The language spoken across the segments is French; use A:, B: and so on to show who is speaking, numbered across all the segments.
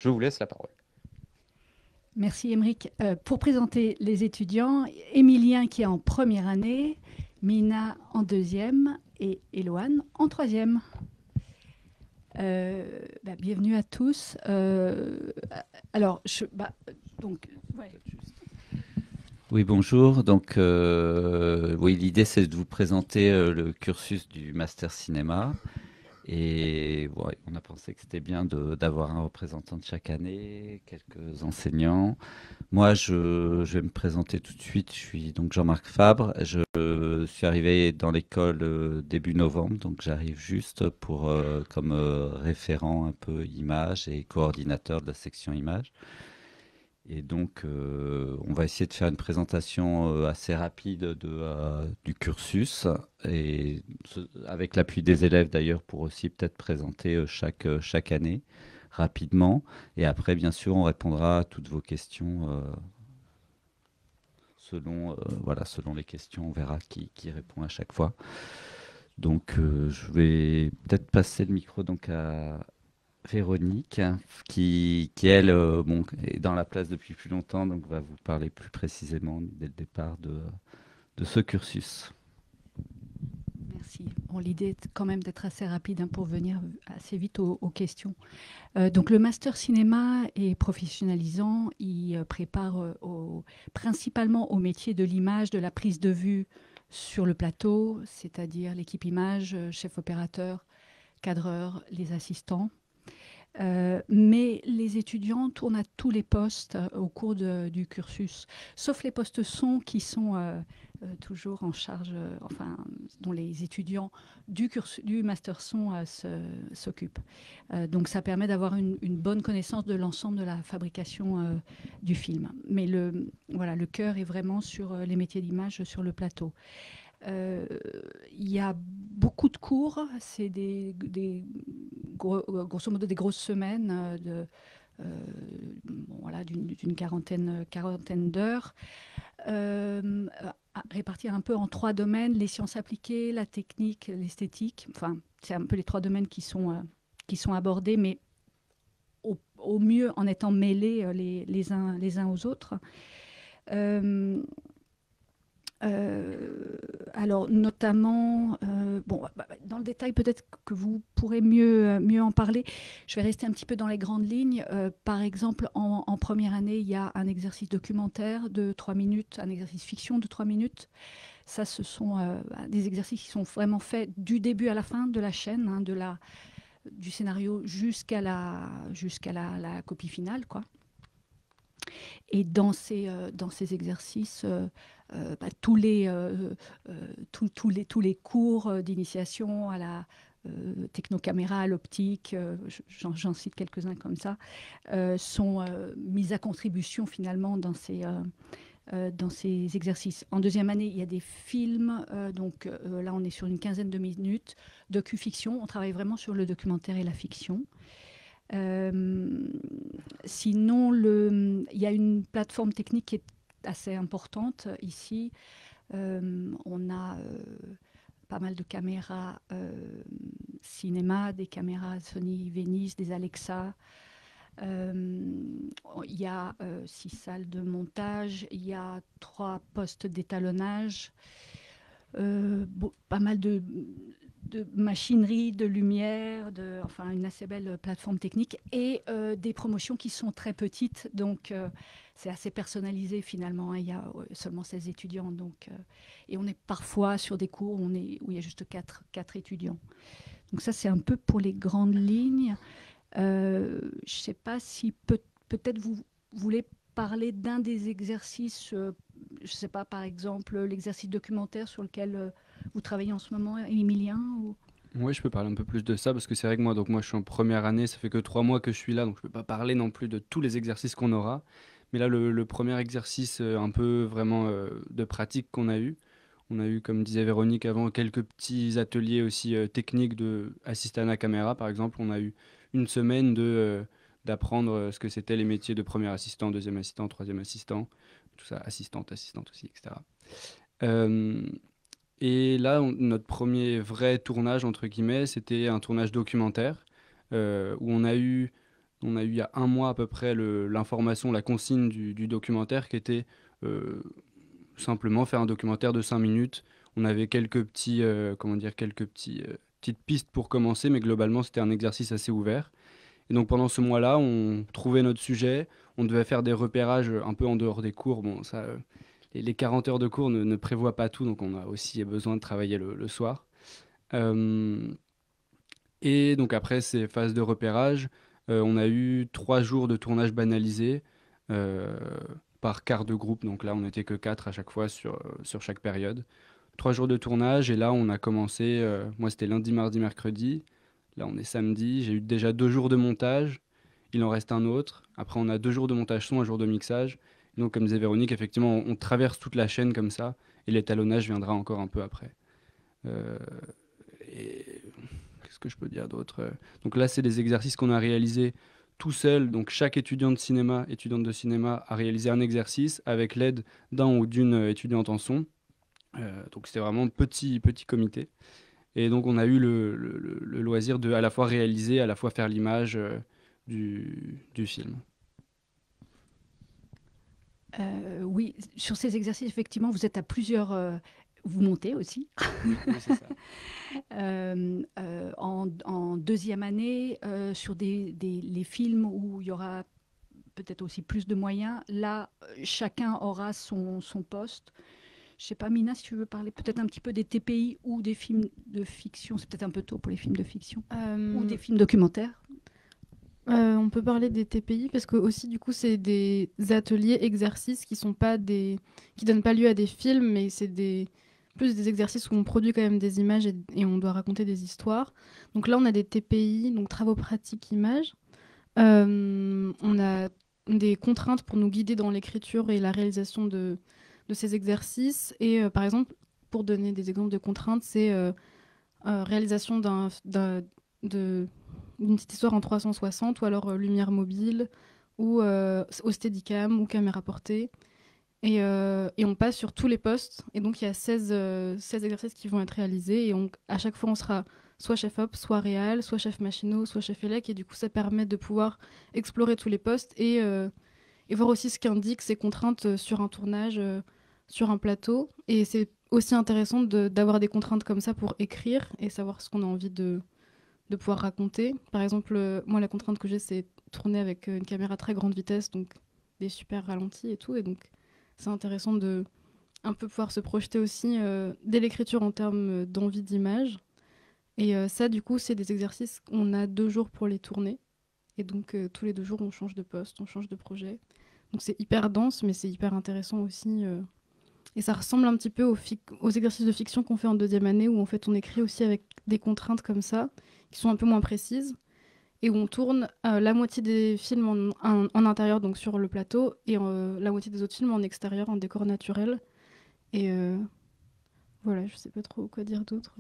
A: Je vous laisse la parole.
B: Merci Émeric. Pour présenter les étudiants, Émilien qui est en première année, Mina en deuxième et Éloane en troisième. Bienvenue à tous. Alors, donc, ouais.
C: Oui, bonjour. Donc, oui, l'idée, c'est de vous présenter le cursus du master cinéma. Et ouais, on a pensé que c'était bien d'avoir un représentant de chaque année, quelques enseignants. Moi, je vais me présenter tout de suite. Je suis donc Jean-Marc Fabre. Je suis arrivé dans l'école début novembre, donc j'arrive juste pour comme référent un peu image et coordinateur de la section image. Et donc, on va essayer de faire une présentation assez rapide du cursus, et avec l'appui des élèves d'ailleurs, pour aussi peut-être présenter chaque année rapidement. Et après, bien sûr, on répondra à toutes vos questions selon les questions. On verra qui répond à chaque fois. Donc, je vais peut-être passer le micro donc à Véronique, qui elle, bon, est dans la place depuis plus longtemps, donc va vous parler plus précisément dès le départ de ce cursus.
B: Merci. Bon, l'idée est quand même d'être assez rapide pour venir assez vite aux questions. Donc le master cinéma est professionnalisant. Il prépare principalement au métier de l'image, de la prise de vue sur le plateau, c'est-à-dire l'équipe image, chef opérateur, cadreur, les assistants. Mais les étudiants tournent à tous les postes au cours du cursus, sauf les postes son qui sont toujours en charge, enfin, dont les étudiants du master son s'occupent. Donc ça permet d'avoir une bonne connaissance de l'ensemble de la fabrication du film. Mais le cœur est vraiment sur les métiers d'image sur le plateau. Il y a beaucoup de cours, c'est grosso modo des grosses semaines d'une quarantaine d'heures, réparties un peu en trois domaines: les sciences appliquées, la technique, l'esthétique. Enfin, c'est un peu les trois domaines qui sont abordés, mais au mieux en étant mêlés les uns aux autres. Alors notamment, dans le détail peut-être que vous pourrez mieux en parler. Je vais rester un petit peu dans les grandes lignes. Par exemple, en première année, il y a un exercice documentaire de 3 minutes, un exercice fiction de 3 minutes. Ça, ce sont des exercices qui sont vraiment faits du début à la fin de la chaîne, hein, du scénario jusqu'à la copie finale, quoi. Et dans ces exercices, tous les cours d'initiation à la technocaméra, à l'optique, j'en cite quelques-uns comme ça, sont mis à contribution finalement dans ces exercices. En deuxième année, il y a des films, donc là on est sur une quinzaine de minutes, docu-fiction, on travaille vraiment sur le documentaire et la fiction. Sinon, il y a une plateforme technique qui est assez importante ici. On a pas mal de caméras cinéma, des caméras Sony Venice, des Alexa. Il y a 6 salles de montage, il y a 3 postes d'étalonnage, pas mal de machinerie, de lumière, enfin une assez belle plateforme technique, et des promotions qui sont très petites, donc c'est assez personnalisé finalement, hein. Il y a seulement 16 étudiants, donc, et on est parfois sur des cours où il y a juste 4 étudiants. Donc ça, c'est un peu pour les grandes lignes. Je ne sais pas si peut-être vous voulez parler d'un des exercices, je ne sais pas, par exemple, l'exercice documentaire sur lequel vous travaillez en ce moment, Émilien ou...
D: Oui, je peux parler un peu plus de ça parce que c'est vrai que moi je suis en première année, ça fait que 3 mois que je suis là, donc je peux pas parler non plus de tous les exercices qu'on aura. Mais là, le premier exercice un peu vraiment de pratique qu'on a eu, on a eu, comme disait Véronique avant, quelques petits ateliers aussi techniques de assistante caméra, par exemple. On a eu une semaine d'apprendre ce que c'était les métiers de premier assistant, deuxième assistant, troisième assistant, tout ça, assistante aussi, etc. Euh, et là, notre premier vrai tournage, entre guillemets, c'était un tournage documentaire où on a eu On a eu il y a un mois à peu près l'information, la consigne du documentaire qui était euh, simplement faire un documentaire de 5 minutes. On avait quelques petits, comment dire, petites pistes pour commencer, mais globalement c'était un exercice assez ouvert. Et donc pendant ce mois-là, on trouvait notre sujet, on devait faire des repérages un peu en dehors des cours. Bon, ça, les 40 heures de cours ne prévoient pas tout, donc on a aussi besoin de travailler le soir. Euh, et donc après ces phases de repérage, on a eu 3 jours de tournage banalisé euh, par quart de groupe. Donc là, on n'était que 4 à chaque fois sur chaque période. 3 jours de tournage et là, on a commencé, moi c'était lundi, mardi, mercredi. Là, on est samedi. J'ai eu déjà 2 jours de montage. Il en reste un autre. Après, on a 2 jours de montage son, un jour de mixage. Et donc, comme disait Véronique, effectivement, on traverse toute la chaîne comme ça. Et l'étalonnage viendra encore un peu après. Euh, et qu'est-ce que je peux dire d'autre? Donc là, c'est des exercices qu'on a réalisés tout seul. Donc chaque étudiante de cinéma a réalisé un exercice avec l'aide d'un ou d'une étudiante en son. Donc c'était vraiment petit comité. Et donc on a eu le loisir de à la fois réaliser, à la fois faire l'image du film.
B: Oui, sur ces exercices, effectivement, vous êtes à plusieurs. Vous montez aussi.
D: Oui, oui, c'est ça.
B: En deuxième année, sur les films où il y aura peut-être aussi plus de moyens, là, chacun aura son poste. Je ne sais pas, Mina, si tu veux parler peut-être un petit peu des TPI ou des films de fiction. C'est peut-être un peu tôt pour les films de fiction. Ou des films documentaires.
A: On peut parler des TPI parce que aussi du coup c'est des ateliers exercices qui donnent pas lieu à des films, mais c'est plus des exercices où on produit quand même des images et on doit raconter des histoires. Donc là on a des TPI, donc travaux pratiques images. On a des contraintes pour nous guider dans l'écriture et la réalisation de ces exercices. Et par exemple, pour donner des exemples de contraintes, c'est réalisation de d'une petite histoire en 360 ou alors lumière mobile ou au Steadicam ou caméra portée. Et on passe sur tous les postes. Et donc, il y a 16 exercices qui vont être réalisés. Et à chaque fois, on sera soit chef op, soit réal, soit chef machinot, soit chef élec. Et du coup, ça permet de pouvoir explorer tous les postes et voir aussi ce qu'indiquent ces contraintes sur un tournage, sur un plateau. Et c'est aussi intéressant d'avoir des contraintes comme ça pour écrire et savoir ce qu'on a envie de pouvoir raconter. Par exemple, moi, la contrainte que j'ai, c'est tourner avec une caméra très grande vitesse, donc des super ralentis et tout. Et donc, c'est intéressant de un peu pouvoir se projeter aussi dès l'écriture en termes d'envie d'image. Et ça, du coup, c'est des exercices qu'on a 2 jours pour les tourner. Et donc, tous les 2 jours, on change de poste, on change de projet. Donc, c'est hyper dense, mais c'est hyper intéressant aussi. Et ça ressemble un petit peu aux exercices de fiction qu'on fait en deuxième année, où en fait, on écrit aussi avec des contraintes comme ça, qui sont un peu moins précises, et où on tourne la moitié des films en intérieur, donc sur le plateau, et la moitié des autres films en extérieur, en décor naturel. Et voilà, je sais pas trop quoi dire d'autre.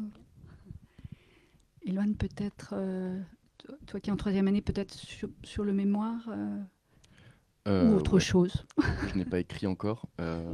B: Éloigne peut-être, toi qui es en troisième année, peut-être sur le mémoire ou autre
E: Ouais,
B: chose.
E: je n'ai pas écrit encore.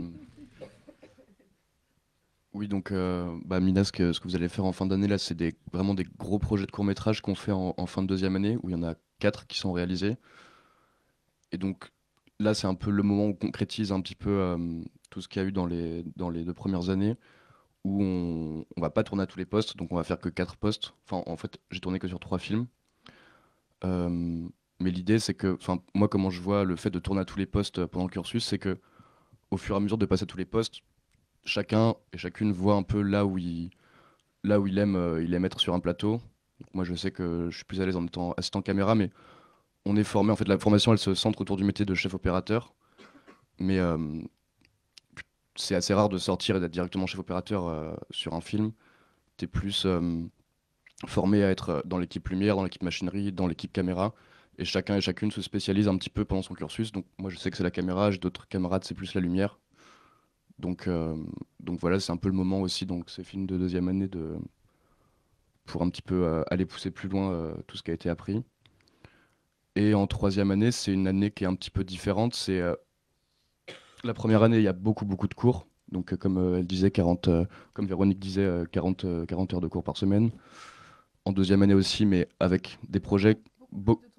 E: Oui, donc Mina, ce que vous allez faire en fin d'année, là, c'est vraiment des gros projets de court-métrage qu'on fait en fin de deuxième année, où il y en a 4 qui sont réalisés. Et donc là, c'est un peu le moment où on concrétise un petit peu tout ce qu'il y a eu dans les 2 premières années, où on va pas tourner à tous les postes, donc on va faire que 4 postes. Enfin, en fait, j'ai tourné que sur 3 films. Euh, mais l'idée, c'est que, enfin, moi, comment je vois le fait de tourner à tous les postes pendant le cursus, c'est que au fur et à mesure de passer à tous les postes, chacun et chacune voit un peu là où il aime être sur un plateau. Donc moi, je sais que je suis plus à l'aise en étant assistant caméra, mais on est formé. En fait, la formation, elle se centre autour du métier de chef opérateur. Mais c'est assez rare de sortir et d'être directement chef opérateur sur un film. T'es plus formé à être dans l'équipe lumière, dans l'équipe machinerie, dans l'équipe caméra. Et chacun et chacune se spécialise un petit peu pendant son cursus. Donc moi, je sais que c'est la caméra, j'ai d'autres camarades, c'est plus la lumière. Donc, euh, donc voilà, c'est un peu le moment aussi, donc ces films de deuxième année, pour un petit peu aller pousser plus loin tout ce qui a été appris. Et en troisième année, c'est une année qui est un petit peu différente. C'est la première année, il y a beaucoup, beaucoup de cours. Donc comme elle disait, 40, comme Véronique disait, 40 heures de cours par semaine. En deuxième année aussi, mais avec des projets,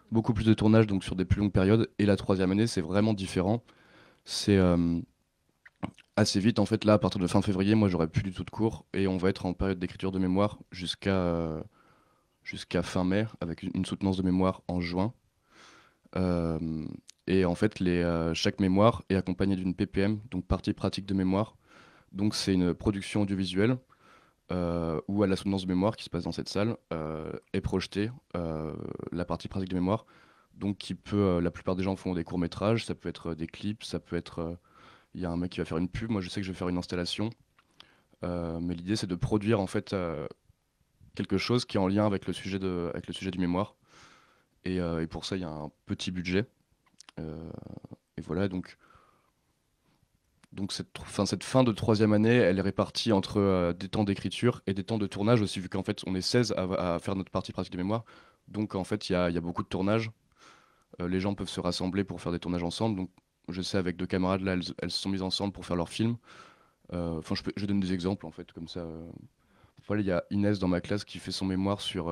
E: beaucoup plus de tournage, donc sur des plus longues périodes. Et la troisième année, c'est vraiment différent. C'est assez vite, en fait, là, à partir de fin février, moi, j'aurai plus du tout de cours. Et on va être en période d'écriture de mémoire jusqu'à fin mai, avec une soutenance de mémoire en juin. Euh, et en fait, chaque mémoire est accompagnée d'une PPM, donc partie pratique de mémoire. Donc c'est une production audiovisuelle où à la soutenance de mémoire qui se passe dans cette salle est projetée la partie pratique de mémoire. Donc la plupart des gens font des courts-métrages, ça peut être des clips, ça peut être... Il y a un mec qui va faire une pub, moi je sais que je vais faire une installation. Mais l'idée c'est de produire en fait quelque chose qui est en lien avec le sujet du mémoire. Et pour ça il y a un petit budget. Euh, et voilà, donc cette fin de troisième année, elle est répartie entre des temps d'écriture et des temps de tournage aussi, vu qu'en fait on est 16 à faire notre partie pratique de mémoire. Donc en fait il y a beaucoup de tournages. Les gens peuvent se rassembler pour faire des tournages ensemble. Donc je sais avec deux camarades là, elles se sont mises ensemble pour faire leur film. Enfin je donne des exemples en fait comme ça. Voilà, il y a Inès dans ma classe qui fait son mémoire sur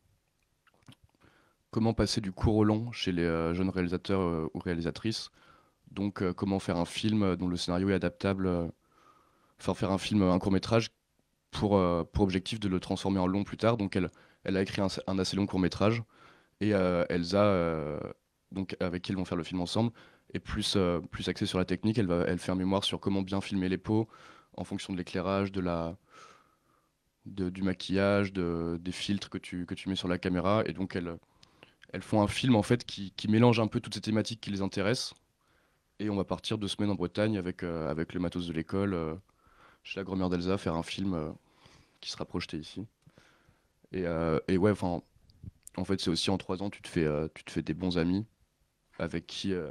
E: comment passer du court au long chez les jeunes réalisateurs ou réalisatrices. Donc, comment faire un film dont le scénario est adaptable, enfin faire un film, un court-métrage pour objectif de le transformer en long plus tard. Donc, elle a écrit un assez long court-métrage et Elsa, donc avec qui ils vont faire le film ensemble, est plus axée sur la technique. Elle fait un mémoire sur comment bien filmer les peaux en fonction de l'éclairage, du maquillage, des filtres que tu mets sur la caméra. Et donc, elles font un film en fait qui mélange un peu toutes ces thématiques qui les intéressent. Et on va partir 2 semaines en Bretagne avec le matos de l'école, chez la grand-mère d'Elsa, faire un film qui sera projeté ici. Et ouais, enfin, en fait, c'est aussi en 3 ans, tu te fais des bons amis avec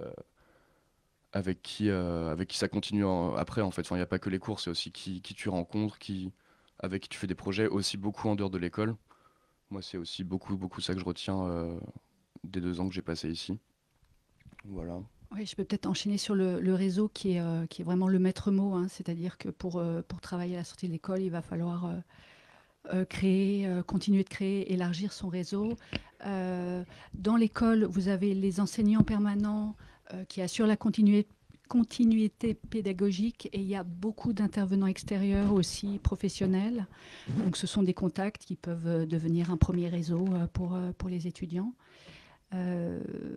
E: qui ça continue après, en fait. Enfin, il n'y a pas que les cours, c'est aussi qui tu rencontres, avec qui tu fais des projets, aussi beaucoup en dehors de l'école. Moi, c'est aussi beaucoup, beaucoup ça que je retiens des 2 ans que j'ai passé ici. Voilà.
B: Oui, je peux peut-être enchaîner sur le réseau qui est vraiment le maître mot, hein. C'est-à-dire que pour travailler à la sortie de l'école, il va falloir créer, continuer de créer, élargir son réseau. Dans l'école, vous avez les enseignants permanents qui assurent la continuité pédagogique et il y a beaucoup d'intervenants extérieurs aussi professionnels. Donc ce sont des contacts qui peuvent devenir un premier réseau pour les étudiants. Euh,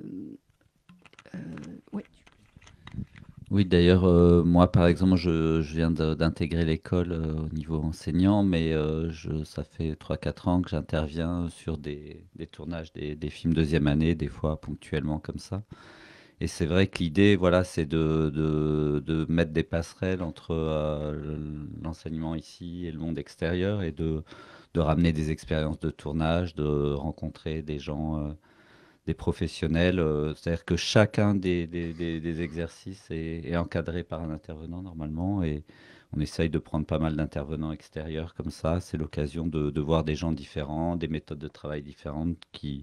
B: oui.
C: Oui, d'ailleurs, moi, par exemple, je viens d'intégrer l'école au niveau enseignant, mais ça fait 3 4 ans que j'interviens sur des tournages des films deuxième année, des fois ponctuellement comme ça. Et c'est vrai que l'idée, voilà, c'est de mettre des passerelles entre l'enseignement ici et le monde extérieur et de ramener des expériences de tournage, de rencontrer des gens, des professionnels. C'est-à-dire que chacun des exercices est encadré par un intervenant normalement et on essaye de prendre pas mal d'intervenants extérieurs comme ça. C'est l'occasion de voir des gens différents, des méthodes de travail différentes qui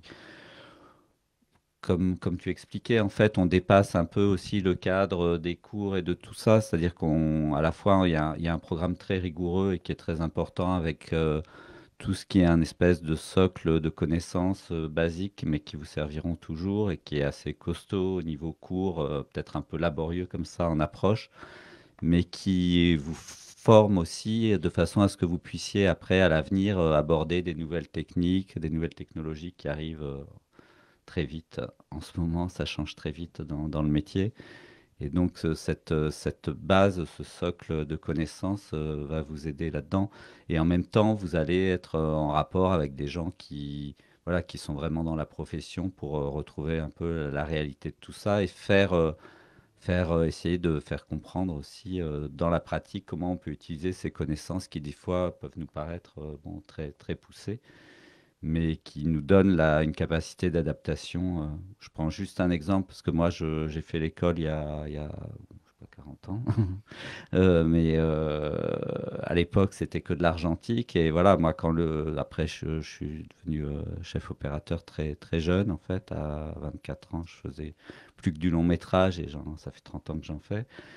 C: comme tu expliquais, en fait, on dépasse un peu aussi le cadre des cours et de tout ça. C'est-à-dire qu'à la fois, il y a un programme très rigoureux et qui est très important avec tout ce qui est un espèce de socle de connaissances basiques, mais qui vous serviront toujours et qui est assez costaud au niveau cours, peut-être un peu laborieux comme ça en approche, mais qui vous forme aussi de façon à ce que vous puissiez après, à l'avenir, aborder des nouvelles techniques, des nouvelles technologies qui arrivent très vite. En ce moment, ça change très vite dans le métier. Et donc, cette base, ce socle de connaissances va vous aider là-dedans. Et en même temps, vous allez être en rapport avec des gens voilà, qui sont vraiment dans la profession pour retrouver un peu la réalité de tout ça et essayer de faire comprendre aussi dans la pratique comment on peut utiliser ces connaissances qui, des fois, peuvent nous paraître bon, très, très poussées mais qui nous donne une capacité d'adaptation. Je prends juste un exemple, parce que moi, j'ai fait l'école il y a je sais pas, 40 ans. Mais à l'époque, c'était que de l'argentique. Et voilà, moi, après, je suis devenu chef opérateur très, très jeune, en fait. À 24 ans, je faisais plus que du long métrage, et ça fait 30 ans que j'en fais.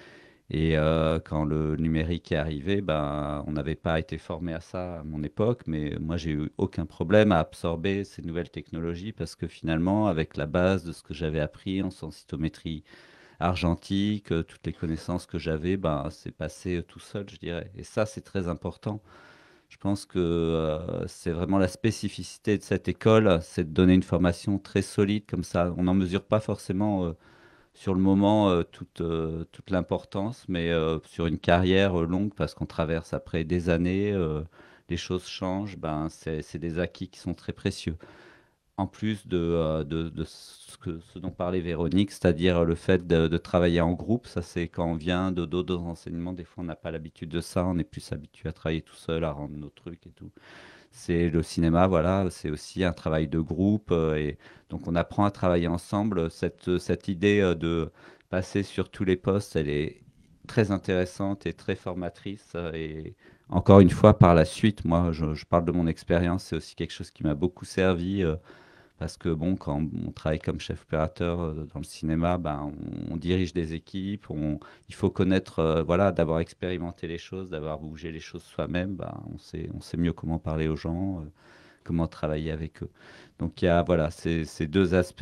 C: Et quand le numérique est arrivé, ben, on n'avait pas été formé à ça à mon époque, mais moi, j'ai eu aucun problème à absorber ces nouvelles technologies parce que finalement, avec la base de ce que j'avais appris en sensitométrie argentique, toutes les connaissances que j'avais, ben, c'est passé tout seul, je dirais. Et ça, c'est très important. Je pense que c'est vraiment la spécificité de cette école, c'est de donner une formation très solide comme ça. On n'en mesure pas forcément sur le moment toute l'importance, mais sur une carrière longue, parce qu'on traverse après des années, les choses changent, ben, c'est des acquis qui sont très précieux. En plus de ce dont parlait Véronique, c'est-à-dire le fait de travailler en groupe, ça c'est quand on vient de d'autres enseignements, des fois on n'a pas l'habitude de ça, on est plus habitué à travailler tout seul, à rendre nos trucs et tout. C'est le cinéma, voilà, c'est aussi un travail de groupe et donc on apprend à travailler ensemble. Cette idée de passer sur tous les postes, elle est très intéressante et très formatrice. Et encore une fois, par la suite, moi, je parle de mon expérience, c'est aussi quelque chose qui m'a beaucoup servi. Parce que bon, quand on travaille comme chef opérateur dans le cinéma, ben, on dirige des équipes, il faut connaître, voilà, d'avoir expérimenté les choses, d'avoir bougé les choses soi-même, ben, on sait mieux comment parler aux gens, comment travailler avec eux. Donc il y a voilà, ces deux aspects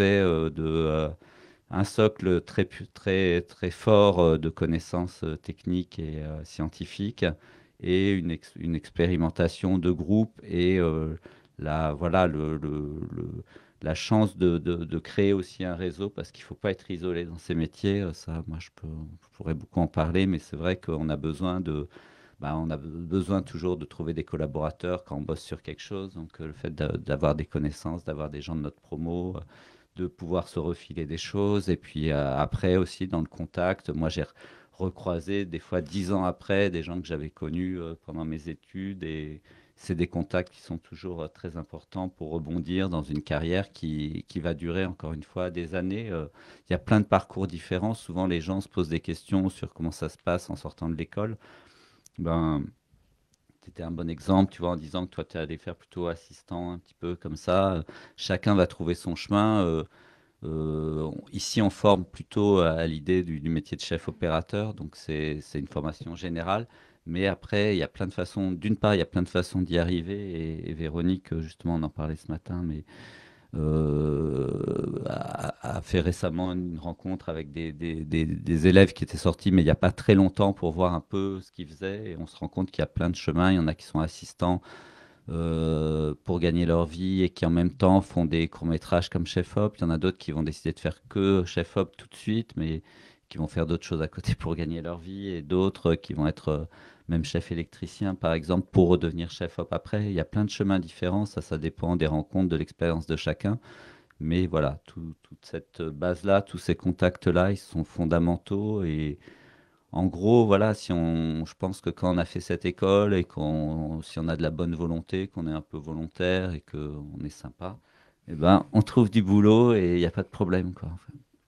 C: un socle très fort de connaissances techniques et scientifiques et une expérimentation de groupe et voilà, la chance de créer aussi un réseau parce qu'il ne faut pas être isolé dans ces métiers. Ça, moi, je pourrais beaucoup en parler, mais c'est vrai qu'on a besoin on a besoin toujours de trouver des collaborateurs quand on bosse sur quelque chose. Donc, le fait d'avoir des connaissances, d'avoir des gens de notre promo, de pouvoir se refiler des choses. Et puis après aussi, dans le contact, moi, j'ai recroisé des fois 10 ans après des gens que j'avais connus pendant mes études. Et c'est des contacts qui sont toujours très importants pour rebondir dans une carrière qui va durer, encore une fois, des années. Il y a plein de parcours différents. Souvent, les gens se posent des questions sur comment ça se passe en sortant de l'école. Ben, c'était un bon exemple, tu vois, en disant que toi, tu es allé faire plutôt assistant, un petit peu comme ça. Chacun va trouver son chemin. Ici, on forme plutôt à l'idée du métier de chef opérateur, donc c'est une formation générale. Mais après, il y a plein de façons. D'une part, il y a plein de façons d'y arriver. Et Véronique, justement, on en parlait ce matin, mais a fait récemment une rencontre avec des élèves qui étaient sortis, mais il n'y a pas très longtemps, pour voir un peu ce qu'ils faisaient. Et on se rend compte qu'il y a plein de chemins. Il y en a qui sont assistants pour gagner leur vie et qui en même temps font des courts-métrages comme chef-op. Il y en a d'autres qui vont décider de faire que chef-op tout de suite, mais qui vont faire d'autres choses à côté pour gagner leur vie. Et d'autres qui vont être même chef électricien, par exemple, pour redevenir chef-op après. Il y a plein de chemins différents. Ça dépend des rencontres, de l'expérience de chacun. Mais voilà, toute cette base-là, tous ces contacts-là, ils sont fondamentaux. Et en gros, voilà, je pense que quand on a fait cette école et si on a de la bonne volonté, qu'on est un peu volontaire et qu'on est sympa, eh ben, on trouve du boulot et il n'y a pas de problème, quoi, en fait.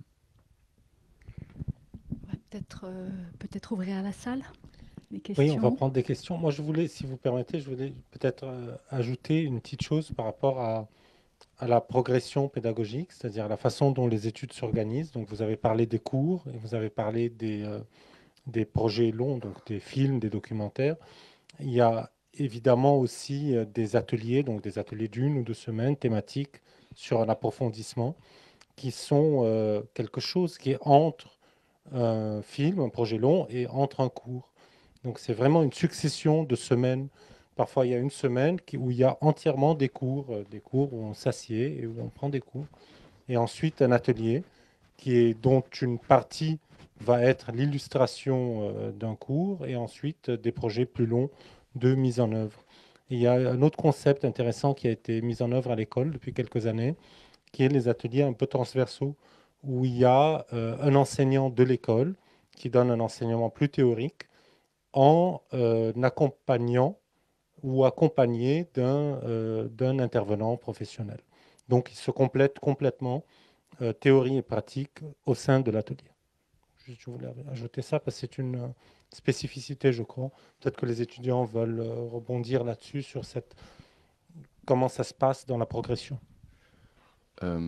B: On va peut-être ouvrir à la salle les
F: Oui, on va
B: questions.
F: prendre des questions. Moi, je voulais, si vous permettez, je voulais peut-être ajouter une petite chose par rapport à la progression pédagogique, c'est-à-dire la façon dont les études s'organisent. Donc, vous avez parlé des cours et vous avez parlé des projets longs, donc des films, des documentaires. Il y a évidemment aussi des ateliers, donc des ateliers d'1 ou 2 semaines thématiques sur un approfondissement qui sont quelque chose qui est entre un film, un projet long et entre un cours. Donc c'est vraiment une succession de semaines. Parfois il y a une semaine où il y a entièrement des cours où on s'assied et où on prend des cours. Et ensuite un atelier dont une partie va être l'illustration d'un cours et ensuite des projets plus longs de mise en œuvre. Et il y a un autre concept intéressant qui a été mis en œuvre à l'école depuis quelques années, qui est les ateliers un peu transversaux, où il y a un enseignant de l'école qui donne un enseignement plus théorique en accompagnant ou accompagné d'un intervenant professionnel. Donc, il se complète complètement théorie et pratique au sein de l'atelier. Je voulais ajouter ça parce que c'est une spécificité, je crois. Peut-être que les étudiants veulent rebondir là-dessus, sur comment ça se passe dans la progression.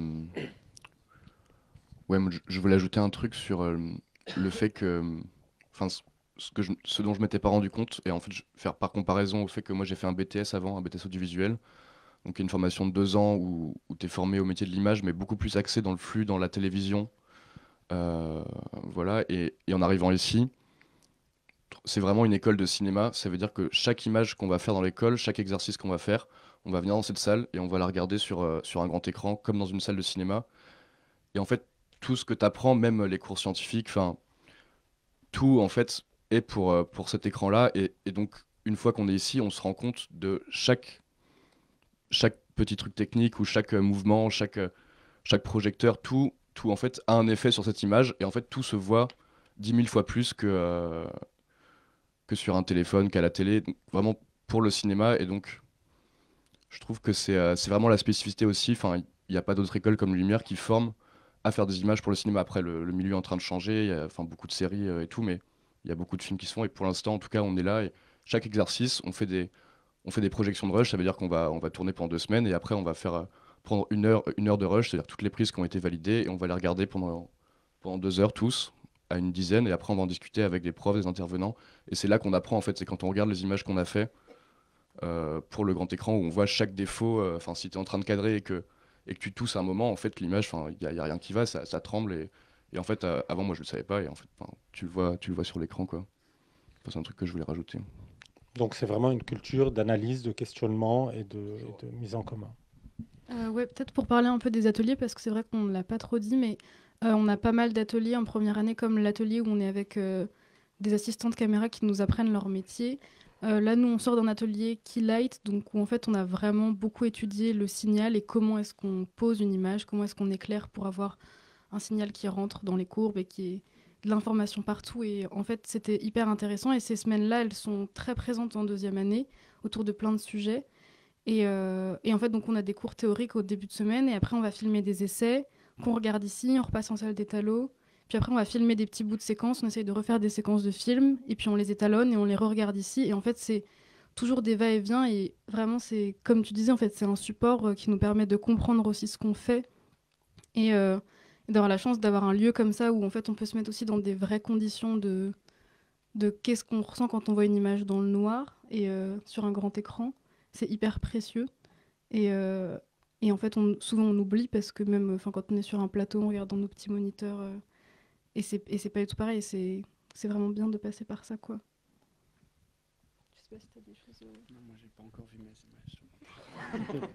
E: Ouais, moi, je voulais ajouter un truc sur le fait que, enfin, ce dont je m'étais pas rendu compte, et en fait, faire par comparaison au fait que moi j'ai fait un BTS avant, un BTS audiovisuel, donc une formation de 2 ans où tu es formé au métier de l'image, mais beaucoup plus axé dans le flux, dans la télévision. Voilà, et en arrivant ici, c'est vraiment une école de cinéma. Ça veut dire que chaque image qu'on va faire dans l'école, chaque exercice qu'on va faire, on va venir dans cette salle et on va la regarder sur un grand écran, comme dans une salle de cinéma. Et en fait, tout ce que tu apprends, même les cours scientifiques, enfin, tout en fait est pour cet écran-là. Et donc, une fois qu'on est ici, on se rend compte de chaque petit truc technique ou chaque mouvement, chaque projecteur, tout en fait a un effet sur cette image. Et en fait, tout se voit 10 000 fois plus que sur un téléphone, qu'à la télé. Donc, vraiment pour le cinéma. Et donc, je trouve que c'est vraiment la spécificité aussi. Enfin, il n'y a pas d'autres écoles comme Lumière qui forment à faire des images pour le cinéma. Après, le milieu est en train de changer. Il y a enfin, beaucoup de séries et tout, mais il y a beaucoup de films qui se font. Et pour l'instant, en tout cas, on est là. Et chaque exercice, on fait des projections de rush. Ça veut dire qu'on va tourner pendant 2 semaines. Et après, on va prendre une heure de rush, c'est-à-dire toutes les prises qui ont été validées. Et on va les regarder pendant 2 heures tous, à une dizaine. Et après, on va en discuter avec des profs, des intervenants. Et c'est là qu'on apprend, en fait. C'est quand on regarde les images qu'on a fait pour le grand écran où on voit chaque défaut. Enfin, si tu es en train de cadrer et que tu tousses à un moment, en fait, l'image, il y a rien qui va, ça tremble. Et en fait, avant, moi, je le savais pas. Et en fait, tu le vois sur l'écran, quoi. Enfin, c'est un truc que je voulais rajouter.
F: Donc c'est vraiment une culture d'analyse, de questionnement et de mise en commun.
A: Ouais, peut-être pour parler un peu des ateliers, parce que c'est vrai qu'on ne l'a pas trop dit, mais on a pas mal d'ateliers en première année, comme l'atelier où on est avec des assistantes caméra qui nous apprennent leur métier. Là, nous, on sort d'un atelier Keylight, donc où en fait, on a vraiment beaucoup étudié le signal et comment est-ce qu'on pose une image, comment est-ce qu'on éclaire pour avoir un signal qui rentre dans les courbes et qui est de l'information partout. Et en fait, c'était hyper intéressant. Et ces semaines-là, elles sont très présentes en deuxième année, autour de plein de sujets. Et en fait, donc, on a des cours théoriques au début de semaine, et après, on va filmer des essais qu'on regarde ici, on repasse en salle d'étalo. Puis après, on va filmer des petits bouts de séquences, on essaye de refaire des séquences de films, et puis on les étalonne et on les re-regarde ici. Et en fait, c'est toujours des va-et-vient, et vraiment, c'est comme tu disais, en fait, c'est un support qui nous permet de comprendre aussi ce qu'on fait, et d'avoir la chance d'avoir un lieu comme ça où en fait, on peut se mettre aussi dans des vraies conditions de qu'est-ce qu'on ressent quand on voit une image dans le noir et sur un grand écran. C'est hyper précieux. Et, et en fait, souvent on oublie parce que même quand on est sur un plateau, on regarde dans nos petits moniteurs et c'est pas du tout pareil. C'est vraiment bien de passer par ça, quoi. Je sais pas si t'as des choses.
D: Non, moi j'ai pas encore vu mes images.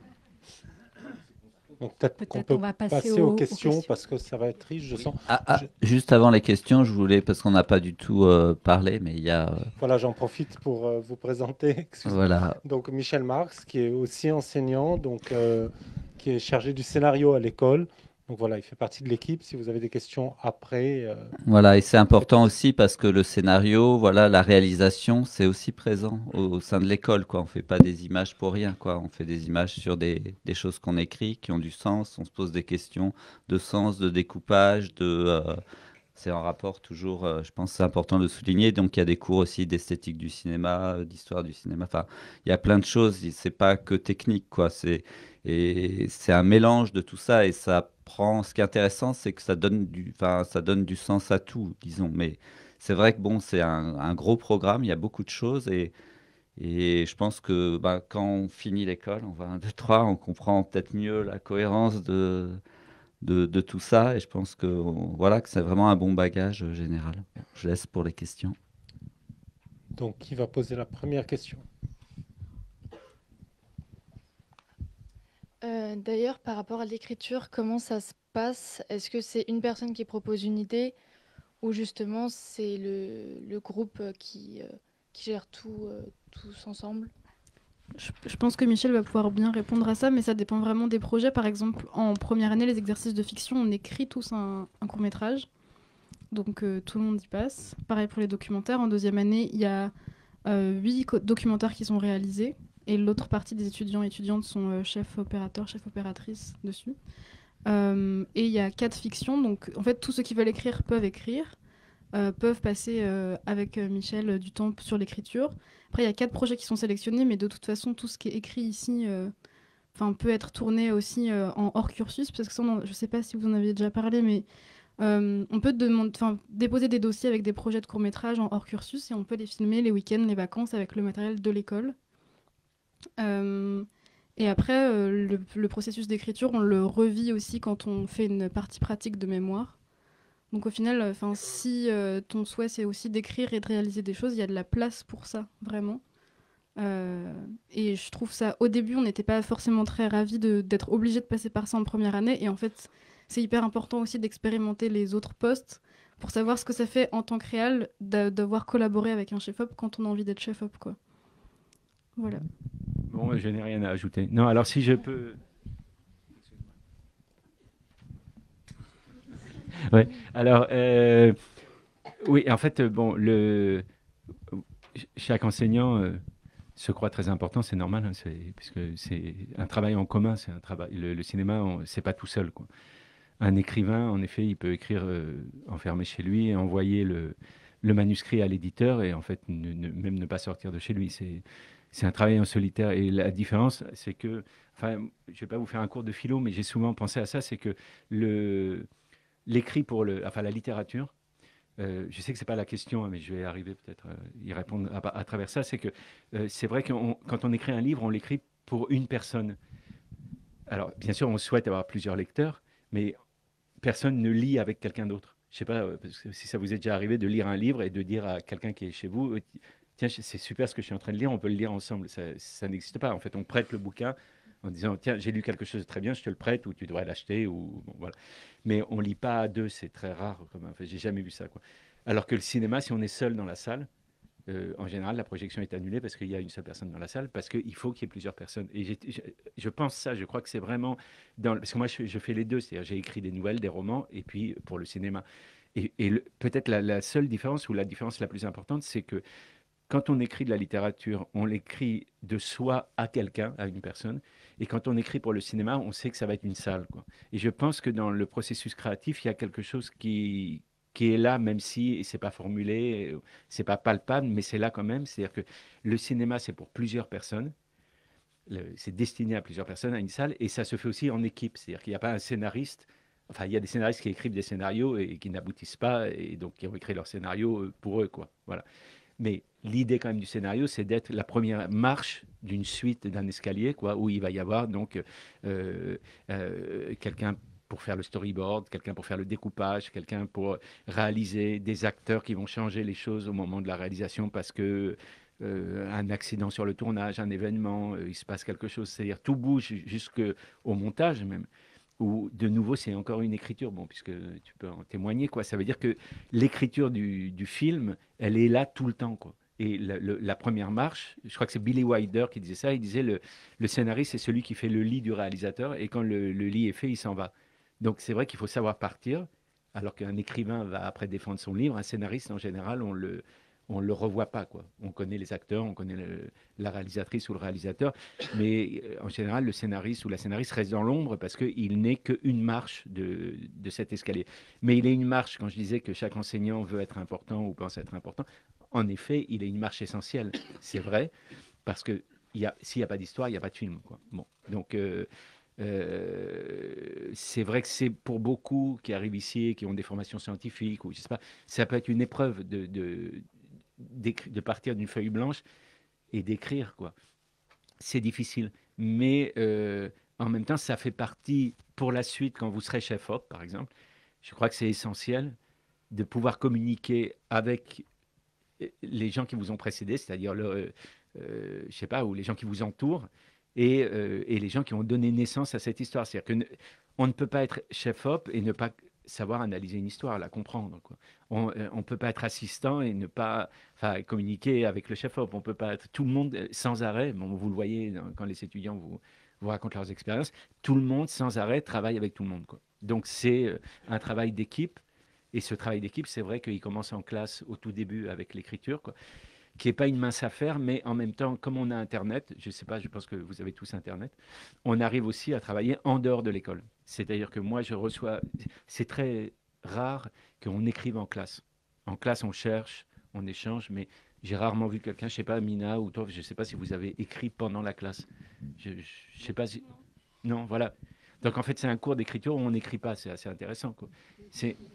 F: Donc peut-être qu'on
B: Peut-être
F: peut
B: on va passer
F: aux questions parce que ça va être riche, je sens.
C: Juste avant les questions, je voulais, parce qu'on n'a pas du tout parlé, mais il y a...
F: Voilà, j'en profite pour vous présenter. Excusez-moi.
C: Voilà,
F: Donc Michel Marx, qui est aussi enseignant, donc qui est chargé du scénario à l'école. Donc voilà, il fait partie de l'équipe. Si vous avez des questions après,
C: voilà, et c'est important aussi parce que le scénario, voilà, la réalisation, c'est aussi présent au sein de l'école, quoi. On fait pas des images pour rien, quoi. On fait des images sur des choses qu'on écrit, qui ont du sens. On se pose des questions de sens, de découpage, c'est en rapport toujours, je pense que c'est important de souligner. Donc, il y a des cours aussi d'esthétique du cinéma, d'histoire du cinéma. Enfin, il y a plein de choses. C'est pas que technique, quoi. Et c'est un mélange de tout ça. Et ça prend. Ce qui est intéressant, c'est que ça donne du sens à tout, disons. Mais c'est vrai que bon, c'est un gros programme. Il y a beaucoup de choses. Et je pense que quand on finit l'école, on va 1, 2, 3, on comprend peut-être mieux la cohérence de tout ça. Et je pense que, voilà, que c'est vraiment un bon bagage général. Je laisse pour les questions.
F: donc qui va poser la première question?
G: D'ailleurs, par rapport à l'écriture, comment ça se passe? Est-ce que c'est une personne qui propose une idée ou justement c'est le groupe qui gère tout tous ensemble?
A: Je pense que Michel va pouvoir bien répondre à ça, mais ça dépend vraiment des projets. Par exemple, en première année, les exercices de fiction, on écrit tous un court-métrage. Donc tout le monde y passe. Pareil pour les documentaires. En deuxième année, il y a 8 documentaires qui sont réalisés. Et l'autre partie des étudiants et étudiantes sont chefs opérateurs, chefs opératrices dessus. Et il y a 4 fictions. Donc en fait, tous ceux qui veulent écrire peuvent passer avec Michel du temps sur l'écriture. Après, il y a 4 projets qui sont sélectionnés, mais de toute façon, tout ce qui est écrit ici peut être tourné aussi en hors cursus. Parce que ça, je ne sais pas si vous en aviez déjà parlé, mais On peut déposer des dossiers avec des projets de court-métrage en hors cursus et on peut les filmer les week-ends, les vacances avec le matériel de l'école. Et après, le processus d'écriture, on le revit aussi quand on fait une partie pratique de mémoire. Donc au final, si ton souhait c'est aussi d'écrire et de réaliser des choses, il y a de la place pour ça, vraiment. Et je trouve ça, au début, on n'était pas forcément très ravis d'être obligé de passer par ça en première année. Et en fait, c'est hyper important aussi d'expérimenter les autres postes pour savoir ce que ça fait en tant que réal d'avoir collaboré avec un chef-op quand on a envie d'être chef-op, quoi. Voilà.
H: Bon, je n'ai rien à ajouter. Non, alors si je peux... Ouais. Alors, oui, en fait, bon, chaque enseignant se croit très important, c'est normal, hein, puisque c'est un travail en commun, c'est un travail. Le cinéma, c'est pas tout seul, quoi. Un écrivain, en effet, il peut écrire enfermé chez lui et envoyer le manuscrit à l'éditeur et en fait même ne pas sortir de chez lui. C'est un travail en solitaire. Et la différence, c'est que, enfin, je ne vais pas vous faire un cours de philo, mais j'ai souvent pensé à ça, c'est que l'écrit pour la littérature, je sais que c'est pas la question, hein, mais je vais arriver peut-être à y répondre à travers ça, c'est que c'est vrai que quand on écrit un livre, on l'écrit pour une personne. Alors, bien sûr, on souhaite avoir plusieurs lecteurs, mais personne ne lit avec quelqu'un d'autre. Je sais pas parce que si ça vous est déjà arrivé de lire un livre et de dire à quelqu'un qui est chez vous, tiens, c'est super ce que je suis en train de lire, on peut le lire ensemble. Ça n'existe pas. En fait, on prête le bouquin en disant, tiens, j'ai lu quelque chose de très bien, je te le prête ou tu devrais l'acheter ou bon, voilà. Mais on lit pas à deux, c'est très rare. Enfin, j'ai jamais vu ça, quoi. Alors que le cinéma, si on est seul dans la salle, en général, la projection est annulée parce qu'il y a une seule personne dans la salle, parce qu'il faut qu'il y ait plusieurs personnes. Et je pense ça, je crois que c'est vraiment parce que moi, je fais les deux, c'est-à-dire j'ai écrit des nouvelles, des romans, et puis pour le cinéma. Et peut-être la seule différence, ou la différence la plus importante, c'est que quand on écrit de la littérature, on l'écrit de soi à quelqu'un, à une personne, et quand on écrit pour le cinéma, on sait que ça va être une salle, quoi. Et je pense que dans le processus créatif, il y a quelque chose qui est là, même si c'est pas formulé, c'est pas palpable, mais c'est là quand même. C'est-à-dire que le cinéma, c'est pour plusieurs personnes, c'est destiné à plusieurs personnes, à une salle, et ça se fait aussi en équipe. C'est-à-dire qu'il n'y a pas un scénariste. Enfin, il y a des scénaristes qui écrivent des scénarios et qui n'aboutissent pas, et donc qui ont écrit leur scénario pour eux, quoi. Voilà. Mais l'idée quand même du scénario, c'est d'être la première marche d'une suite d'un escalier, quoi, où il va y avoir donc quelqu'un pour faire le storyboard, quelqu'un pour faire le découpage, quelqu'un pour réaliser, des acteurs qui vont changer les choses au moment de la réalisation parce que un accident sur le tournage, un événement, il se passe quelque chose. C'est-à-dire tout bouge jusqu'au montage même. Ou de nouveau, c'est encore une écriture, bon, puisque tu peux en témoigner, quoi. Ça veut dire que l'écriture du film, elle est là tout le temps, quoi. Et la première marche, je crois que c'est Billy Wilder qui disait ça, il disait le scénariste, c'est celui qui fait le lit du réalisateur, et quand le lit est fait, il s'en va. Donc c'est vrai qu'il faut savoir partir, alors qu'un écrivain va après défendre son livre, un scénariste, en général, on le revoit pas, quoi. On connaît les acteurs, on connaît la réalisatrice ou le réalisateur, mais en général, le scénariste ou la scénariste reste dans l'ombre parce qu'il n'est qu'une marche de cet escalier. Mais il est une marche, quand je disais que chaque enseignant veut être important ou pense être important, en effet, il est une marche essentielle. C'est vrai, parce que s'il n'y a pas d'histoire, il n'y a pas de film, quoi. Bon, donc c'est vrai que c'est pour beaucoup qui arrivent ici, qui ont des formations scientifiques, ou je sais pas, ça peut être une épreuve de partir d'une feuille blanche et d'écrire, quoi. C'est difficile, mais en même temps, ça fait partie pour la suite, quand vous serez chef-op, par exemple, je crois que c'est essentiel de pouvoir communiquer avec les gens qui vous ont précédé, c'est-à-dire je sais pas, ou les gens qui vous entourent, et les gens qui ont donné naissance à cette histoire. C'est-à-dire on ne peut pas être chef-op et ne pas savoir analyser une histoire, la comprendre, quoi. On ne peut pas être assistant et ne pas communiquer avec le chef-op. On peut pas être tout le monde sans arrêt. Bon, vous le voyez quand les étudiants vous racontent leurs expériences. Tout le monde sans arrêt travaille avec tout le monde, quoi. Donc c'est un travail d'équipe. Et ce travail d'équipe, c'est vrai qu'il commence en classe au tout début avec l'écriture, quoi, qui n'est pas une mince affaire, mais en même temps, comme on a Internet, je ne sais pas, je pense que vous avez tous Internet, on arrive aussi à travailler en dehors de l'école. C'est-à-dire que moi, c'est très rare qu'on écrive en classe. En classe, on cherche, on échange, mais j'ai rarement vu quelqu'un, je ne sais pas, Mina ou toi, je ne sais pas si vous avez écrit pendant la classe. Je ne sais pas si... Non, voilà. Donc en fait, c'est un cours d'écriture où on n'écrit pas, c'est assez intéressant, quoi. C'est...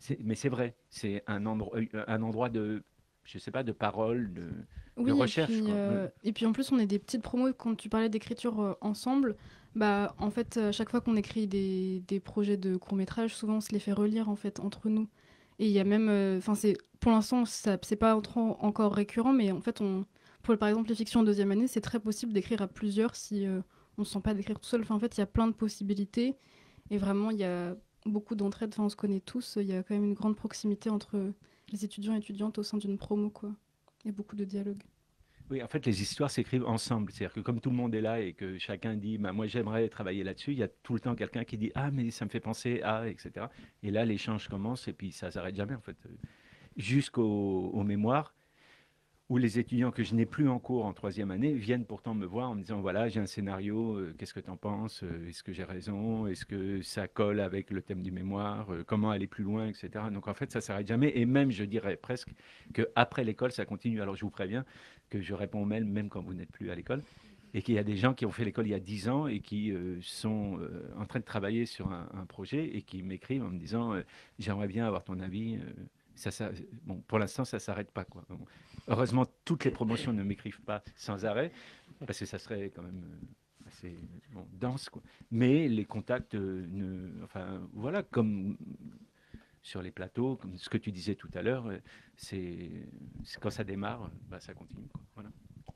H: Mais c'est vrai, c'est un endroit de, je sais pas, de parole, de
A: Oui,
H: recherche, quoi.
A: et puis en plus, on est des petites promos. Quand tu parlais d'écriture ensemble, bah, en fait, chaque fois qu'on écrit des projets de court-métrage, souvent on se les fait relire en fait entre nous. Et il y a même, enfin, pour l'instant, c'est pas encore récurrent, mais en fait, pour par exemple les fictions en deuxième année, c'est très possible d'écrire à plusieurs si on se sent pas d'écrire tout seul. Enfin, en fait, il y a plein de possibilités et vraiment, il y a beaucoup d'entraide. Enfin, on se connaît tous. Il y a quand même une grande proximité entre les étudiants et étudiantes au sein d'une promo, quoi. Il y a beaucoup de dialogue.
H: Oui, en fait, les histoires s'écrivent ensemble. C'est-à-dire que comme tout le monde est là et que chacun dit, bah, moi j'aimerais travailler là-dessus, il y a tout le temps quelqu'un qui dit, ah, mais ça me fait penser à, etc. Et là, l'échange commence et puis ça s'arrête jamais, en fait. Jusqu'au mémoire, où les étudiants que je n'ai plus en cours en troisième année viennent pourtant me voir en me disant, voilà, j'ai un scénario, qu'est-ce que tu en penses? Est-ce que j'ai raison? Est-ce que ça colle avec le thème du mémoire? Comment aller plus loin, etc. Donc en fait, ça s'arrête jamais. Et même, je dirais presque qu'après l'école, ça continue. Alors je vous préviens que je réponds aux mails même quand vous n'êtes plus à l'école. Et qu'il y a des gens qui ont fait l'école il y a 10 ans et qui sont en train de travailler sur un projet et qui m'écrivent en me disant, j'aimerais bien avoir ton avis. Bon, pour l'instant, ça ne s'arrête pas, quoi. Bon, heureusement, toutes les promotions ne m'écrivent pas sans arrêt, parce que ça serait quand même assez dense, quoi. Mais les contacts, enfin, voilà, comme sur les plateaux, comme ce que tu disais tout à l'heure, c'est quand ça démarre, bah, ça continue, quoi. Voilà.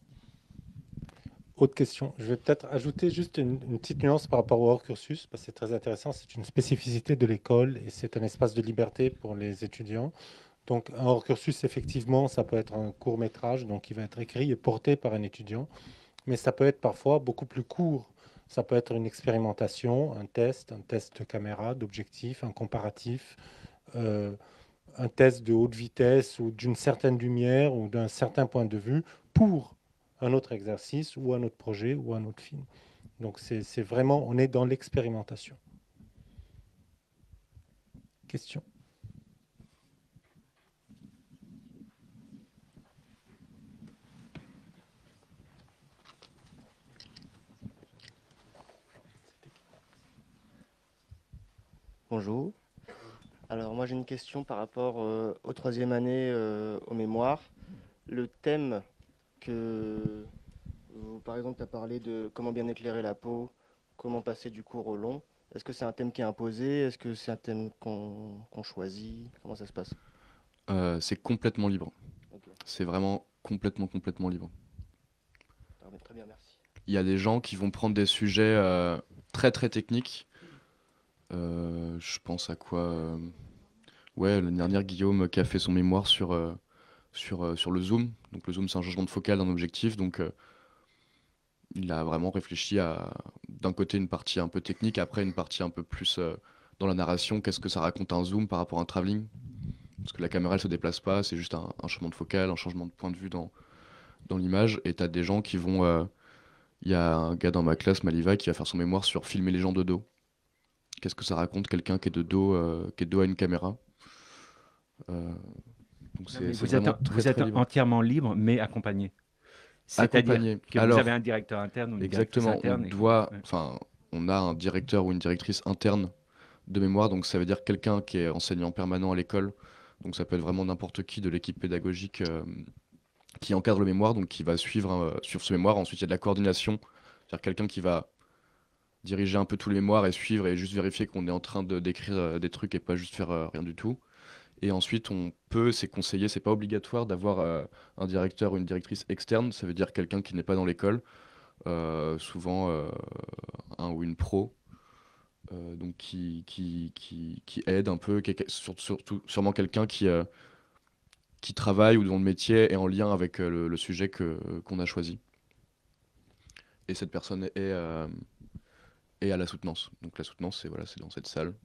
F: Autre question. Je vais peut-être ajouter juste une petite nuance par rapport au hors-cursus, parce que c'est très intéressant. C'est une spécificité de l'école et c'est un espace de liberté pour les étudiants. Donc, un hors-cursus, effectivement, ça peut être un court-métrage, donc qui va être écrit et porté par un étudiant, mais ça peut être parfois beaucoup plus court. Ça peut être une expérimentation, un test de caméra, d'objectif, un comparatif, euh, un test de haute vitesse ou d'une certaine lumière ou d'un certain point de vue pour un autre exercice ou un autre projet ou un autre film. Donc c'est vraiment, on est dans l'expérimentation. Question.
I: Bonjour. Alors moi j'ai une question par rapport aux troisième année au mémoire. Le thème par exemple, tu as parlé de comment bien éclairer la peau, comment passer du court au long. Est-ce que c'est un thème qui est imposé? Est-ce que c'est un thème qu'on choisit? Comment ça se passe?
E: C'est complètement libre.
I: Ok.
E: C'est vraiment complètement libre.
I: Très bien, merci.
E: Il y a des gens qui vont prendre des sujets très très techniques. Je pense à quoi Ouais, l'année dernière, Guillaume qui a fait son mémoire sur le zoom. Donc le zoom, c'est un changement de focale d'un objectif. Donc il a vraiment réfléchi à, d'un côté, une partie un peu technique, après une partie un peu plus dans la narration. Qu'est-ce que ça raconte un zoom par rapport à un travelling? Parce que la caméra, elle se déplace pas, c'est juste un changement de focale, un changement de point de vue dans l'image. Et t'as des gens qui vont... Il y a un gars dans ma classe, Maliva, qui va faire son mémoire sur filmer les gens de dos. Qu'est-ce que ça raconte quelqu'un qui est de dos à une caméra? Euh, donc c'est
H: Vous
E: vraiment
H: êtes,
E: très,
H: vous êtes
E: très libre.
H: entièrement libre, mais accompagné. C'est-à-dire
E: Accompagné.
H: que vous
E: Alors,
H: avez un directeur interne ou une directrice
E: exactement,
H: interne. Ouais.
E: enfin, on a un directeur ou une directrice interne de mémoire, donc ça veut dire quelqu'un qui est enseignant permanent à l'école. Donc ça peut être vraiment n'importe qui de l'équipe pédagogique qui encadre le mémoire, donc qui va suivre ce mémoire. Ensuite, il y a de la coordination, c'est-à-dire quelqu'un qui va diriger un peu tout le mémoire et suivre et juste vérifier qu'on est en train de d'écrire des trucs et pas juste faire rien du tout. Et ensuite, c'est conseillé, c'est pas obligatoire d'avoir un directeur ou une directrice externe, ça veut dire quelqu'un qui n'est pas dans l'école, souvent un ou une pro, donc qui aide un peu, surtout, sûrement quelqu'un qui travaille ou dont le métier est en lien avec le sujet qu'on a choisi. Et cette personne est à la soutenance. Donc la soutenance, c'est dans cette salle.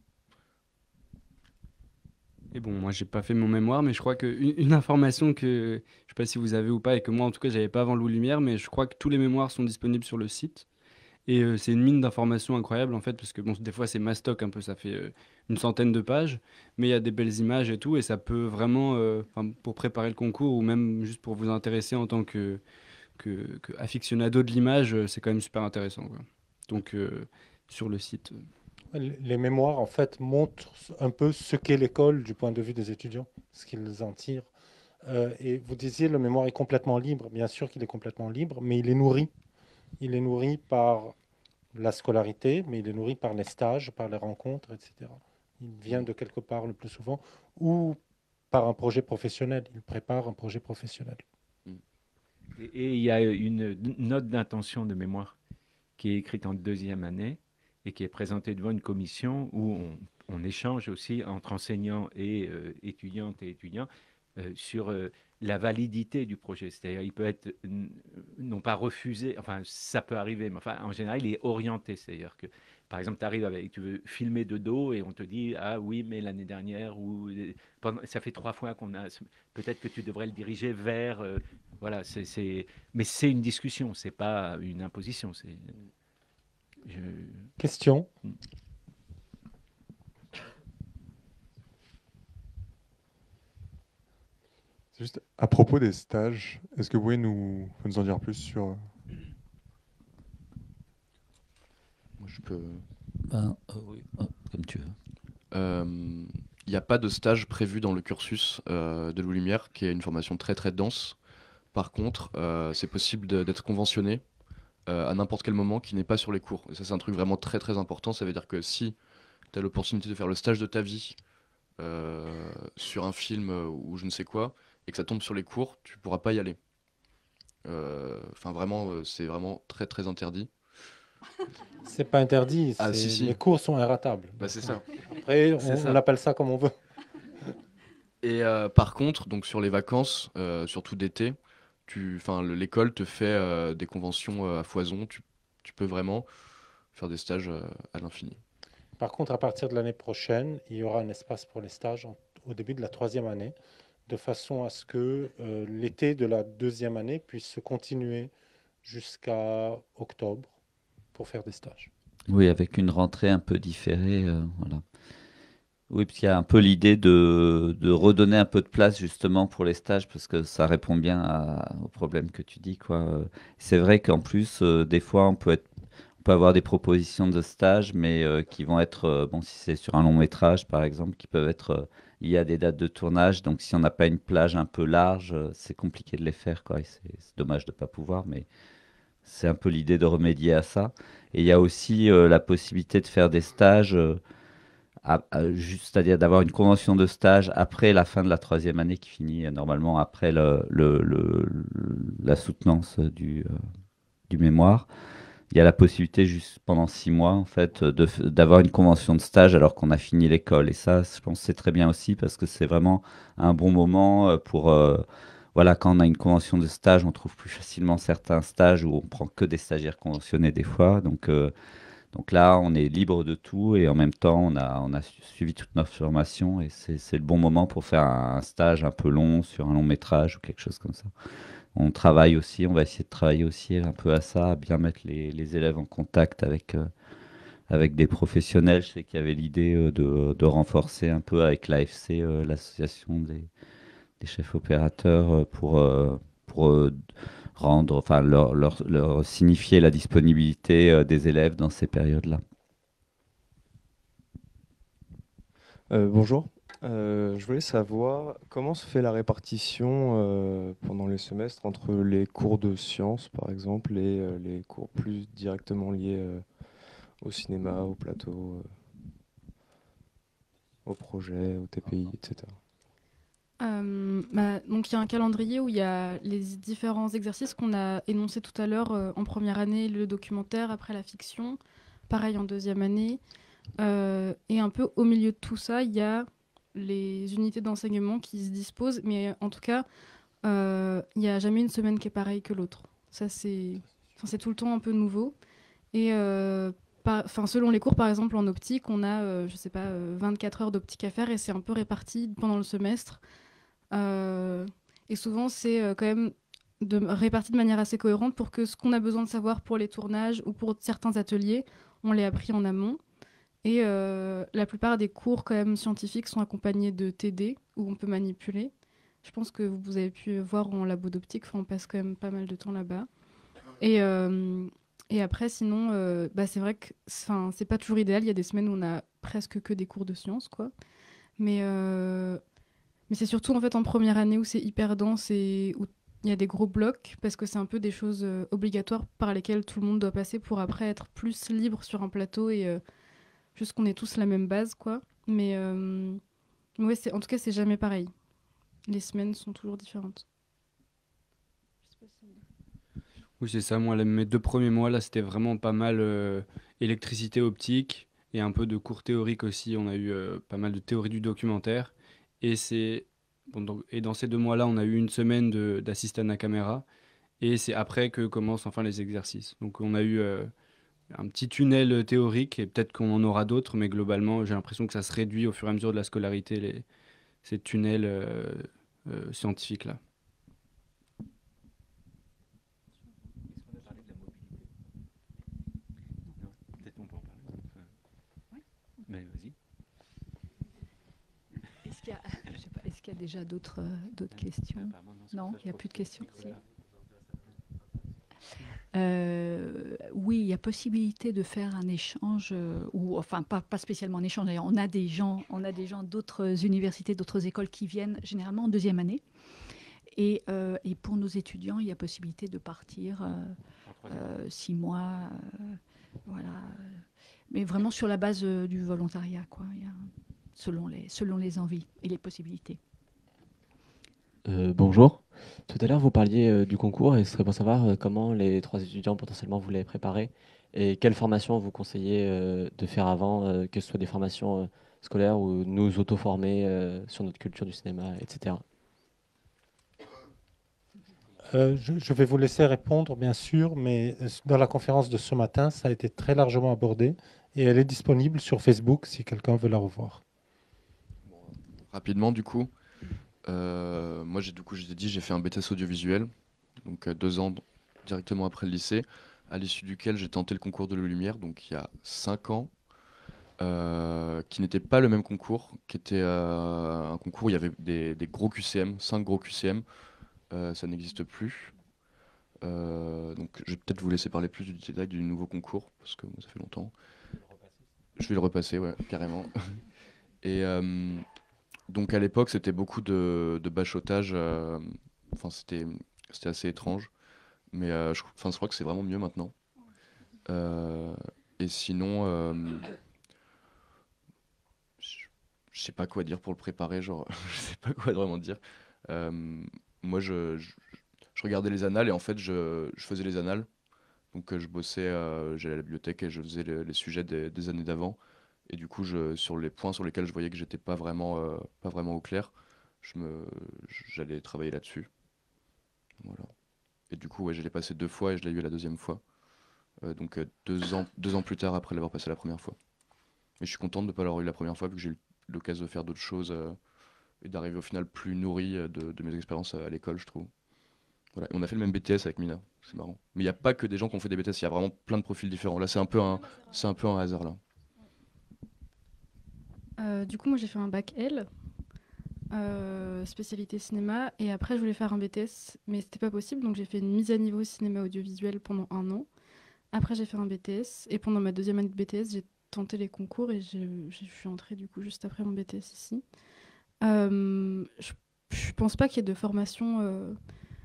D: Et bon, moi, j'ai pas fait mon mémoire, mais je crois qu'une information que je sais pas si vous avez ou pas, et que moi, en tout cas, j'avais pas avant Loup Lumière, mais je crois que tous les mémoires sont disponibles sur le site. Et c'est une mine d'informations incroyable, en fait, parce que bon, des fois, c'est mastoc un peu, ça fait une centaine de pages, mais il y a des belles images et tout, et ça peut vraiment, enfin, pour préparer le concours, ou même juste pour vous intéresser en tant que aficionado de l'image, c'est quand même super intéressant, quoi. Donc, sur le site.
F: Les mémoires, en fait, montrent un peu ce qu'est l'école du point de vue des étudiants, ce qu'ils en tirent. Et vous disiez, le mémoire est complètement libre. Bien sûr qu'il est complètement libre, mais il est nourri. Il est nourri par la scolarité, mais il est nourri par les stages, par les rencontres, etc. Il vient de quelque part le plus souvent, ou par un projet professionnel. Il prépare un projet professionnel.
H: Et il y a une note d'intention de mémoire qui est écrite en deuxième année et qui est présentée devant une commission où on échange aussi entre enseignants et étudiantes et étudiants sur la validité du projet. C'est-à-dire, il peut être non pas refusé, enfin, ça peut arriver, mais enfin, en général, il est orienté. C'est-à-dire que, par exemple, tu arrives avec, tu veux filmer de dos et on te dit, ah oui, mais l'année dernière, ou ça fait 3 fois qu'on a, peut-être que tu devrais le diriger vers, voilà, mais c'est une discussion, c'est pas une imposition.
F: Question.
J: Juste à propos des stages, est-ce que vous pouvez nous en dire plus sur...
E: Moi, je peux...
C: Oui, comme tu veux.
E: Il n'y a pas de stage prévu dans le cursus de Louis Lumière, qui est une formation très très dense. Par contre, c'est possible d'être conventionné à n'importe quel moment qui n'est pas sur les cours. Et ça, c'est un truc vraiment très très important. Ça veut dire que si tu as l'opportunité de faire le stage de ta vie sur un film ou je ne sais quoi, et que ça tombe sur les cours, tu pourras pas y aller. Enfin, vraiment, c'est vraiment très très interdit.
F: C'est pas interdit.
E: Ah, si.
F: Les cours sont irratables.
E: Bah, c'est ça.
F: Après, on appelle ça comme on veut.
E: Et par contre, donc sur les vacances, surtout d'été, l'école te fait des conventions à foison. Tu peux vraiment faire des stages à l'infini.
F: Par contre, à partir de l'année prochaine, il y aura un espace pour les stages au début de la 3e année, de façon à ce que l'été de la 2e année puisse se continuer jusqu'à octobre pour faire des stages.
C: Oui, avec une rentrée un peu différée, voilà. Oui, parce qu'il y a un peu l'idée de redonner un peu de place justement pour les stages, parce que ça répond bien au problème que tu dis, quoi. C'est vrai qu'en plus, des fois, on peut avoir des propositions de stages, mais qui vont être, bon, si c'est sur un long métrage, par exemple, qui peuvent être liées à des dates de tournage. Donc, si on n'a pas une plage un peu large, c'est compliqué de les faire, quoi. Et c'est dommage de ne pas pouvoir, mais c'est un peu l'idée de remédier à ça. Et il y a aussi la possibilité de faire des stages, c'est-à-dire d'avoir une convention de stage après la fin de la 3e année qui finit normalement après la soutenance du mémoire. Il y a la possibilité juste pendant 6 mois en fait d'avoir une convention de stage alors qu'on a fini l'école. Et ça, je pense que c'est très bien aussi parce que c'est vraiment un bon moment pour... voilà, quand on a une convention de stage, on trouve plus facilement certains stages où on prend que des stagiaires conventionnés des fois. Donc là, on est libre de tout et en même temps, on a suivi toute notre formation et c'est le bon moment pour faire un stage un peu long sur un long métrage ou quelque chose comme ça. On travaille aussi, on va essayer de travailler aussi un peu à ça, à bien mettre les élèves en contact avec des professionnels. Je sais qu'il y avait l'idée de renforcer un peu avec l'AFC, l'association des chefs opérateurs, pour rendre, enfin, leur signifier la disponibilité des élèves dans ces périodes-là.
K: Bonjour. Je voulais savoir comment se fait la répartition pendant les semestres entre les cours de sciences, par exemple, et les cours plus directement liés au cinéma, au plateau, au projet, au TPI, etc.
A: Donc il y a un calendrier où il y a les différents exercices qu'on a énoncés tout à l'heure en première année, le documentaire, après la fiction, pareil en 2e année. Et un peu au milieu de tout ça, il y a les unités d'enseignement qui se disposent, mais en tout cas, il n'y a jamais une semaine qui est pareille que l'autre. Ça, c'est tout le temps un peu nouveau. Et selon les cours, par exemple, en optique, on a, 24 heures d'optique à faire et c'est un peu réparti pendant le semestre. Et souvent, c'est quand même réparti de manière assez cohérente pour que ce qu'on a besoin de savoir pour les tournages ou pour certains ateliers, on l'ait appris en amont. Et la plupart des cours quand même scientifiques sont accompagnés de TD où on peut manipuler. Je pense que vous avez pu voir en labo d'optique, on passe quand même pas mal de temps là-bas. Et Et après, sinon, c'est vrai que c'est pas toujours idéal. Il y a des semaines où on a presque que des cours de sciences, quoi. Mais c'est surtout en fait en première année où c'est hyper dense et où il y a des gros blocs parce que c'est un peu des choses obligatoires par lesquelles tout le monde doit passer pour après être plus libre sur un plateau et juste qu'on ait tous la même base, quoi. Mais ouais, en tout cas, c'est jamais pareil. Les semaines sont toujours différentes.
D: Oui, c'est ça. Moi, mes 2 premiers mois, là, c'était vraiment pas mal électricité optique et un peu de cours théoriques aussi. On a eu pas mal de théorie du documentaire. Et et dans ces 2 mois-là, on a eu une semaine d'assistant à caméra. Et c'est après que commencent enfin les exercices. Donc, on a eu un petit tunnel théorique et peut-être qu'on en aura d'autres, mais globalement, j'ai l'impression que ça se réduit au fur et à mesure de la scolarité, ces tunnels scientifiques-là.
H: Est-ce qu'on a parlé de la mobilité? Non, peut-être on peut en parler. Mais vas-y.
B: Est-ce qu'il y a déjà d'autres questions? Non, il n'y a plus de questions. Oui, il y a possibilité de faire un échange, ou enfin pas spécialement un échange. D'ailleurs, on a des gens d'autres universités, d'autres écoles qui viennent généralement en deuxième année. Et pour nos étudiants, il y a possibilité de partir 6 mois, voilà. Mais vraiment sur la base du volontariat, quoi. Selon les envies et les possibilités.
L: Bonjour. Tout à l'heure, vous parliez du concours et ce serait pour savoir comment les 3 étudiants potentiellement vous l'avez préparé et quelle formation vous conseillez de faire avant, que ce soit des formations scolaires ou nous auto-former sur notre culture du cinéma, etc.
F: Je vais vous laisser répondre, bien sûr, mais dans la conférence de ce matin, ça a été très largement abordé et elle est disponible sur Facebook si quelqu'un veut la revoir.
E: Rapidement, du coup, moi, je t'ai dit, j'ai fait un BTS audiovisuel, donc 2 ans directement après le lycée, à l'issue duquel j'ai tenté le concours de la Lumière, donc il y a 5 ans, qui n'était pas le même concours, qui était un concours où il y avait des gros QCM, 5 gros QCM, ça n'existe plus. Donc je vais peut-être vous laisser parler plus du détail du nouveau concours, parce que ça fait longtemps. Je vais le repasser, ouais, carrément. Et donc à l'époque, c'était beaucoup de bachotage. Enfin, c'était assez étrange. Mais je crois que c'est vraiment mieux maintenant. Et sinon, je sais pas quoi dire pour le préparer. Genre, je sais pas quoi vraiment dire. Moi, je regardais les annales et en fait, je faisais les annales. Donc, je bossais, j'allais à la bibliothèque et je faisais les sujets des années d'avant. Et du coup, sur les points sur lesquels je voyais que j'étais pas vraiment au clair, j'allais travailler là-dessus. Voilà. Et du coup, ouais, je l'ai passé 2 fois et je l'ai eu la deuxième fois. Donc 2 ans plus tard après l'avoir passé la première fois. Mais je suis contente de ne pas l'avoir eu la première fois vu que j'ai eu l'occasion de faire d'autres choses et d'arriver au final plus nourri de mes expériences à l'école, je trouve. Voilà. Et on a fait le même BTS avec Mina, c'est marrant. Mais il n'y a pas que des gens qui ont fait des BTS, il y a vraiment plein de profils différents. Là, c'est un peu un hasard là.
A: Du coup, moi j'ai fait un bac L, spécialité cinéma, et après je voulais faire un BTS, mais c'était pas possible, donc j'ai fait une mise à niveau cinéma audiovisuel pendant 1 an. Après j'ai fait un BTS, et pendant ma deuxième année de BTS, j'ai tenté les concours et je suis entrée du coup juste après mon BTS ici. Je pense pas qu'il y ait de formation,